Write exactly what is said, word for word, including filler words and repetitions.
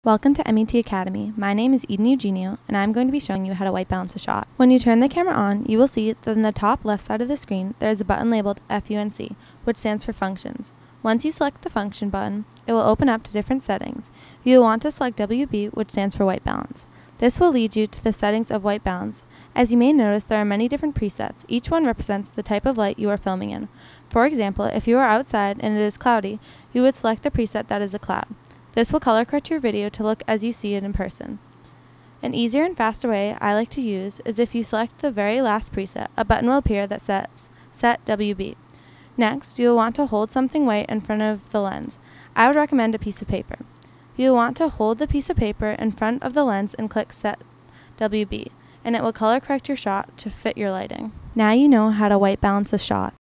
Welcome to M E T Academy. My name is Eden Eugenio, and I'm going to be showing you how to white balance a shot. When you turn the camera on, you will see that in the top left side of the screen, there is a button labeled F U N C, which stands for Functions. Once you select the Function button, it will open up to different settings. You will want to select W B, which stands for White Balance. This will lead you to the settings of white balance. As you may notice, there are many different presets. Each one represents the type of light you are filming in. For example, if you are outside and it is cloudy, you would select the preset that is a cloud. This will color correct your video to look as you see it in person. An easier and faster way I like to use is if you select the very last preset, a button will appear that says Set W B. Next, you will want to hold something white in front of the lens. I would recommend a piece of paper. You will want to hold the piece of paper in front of the lens and click Set W B, and it will color correct your shot to fit your lighting. Now you know how to white balance a shot.